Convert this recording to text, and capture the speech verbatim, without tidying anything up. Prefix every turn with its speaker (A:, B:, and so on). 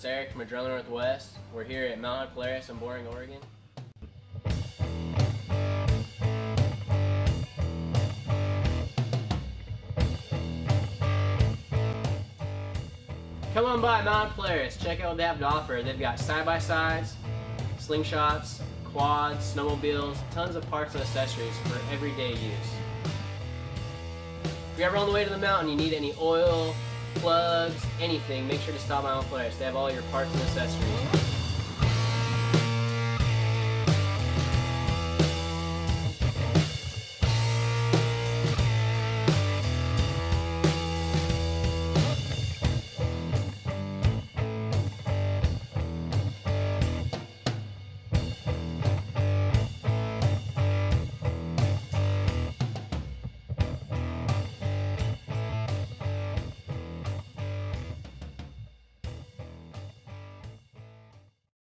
A: it's Eric from Adrenaline Northwest. We're here at Mount Polaris in Boring, Oregon. Come on by Mount Polaris, check out what they have to offer. They've got side-by-sides, slingshots, quads, snowmobiles, tons of parts and accessories for everyday use. If you're ever on the way to the mountain, you need any oil, plugs, anything, make sure to stop by Mount Polaris. They have all your parts and accessories.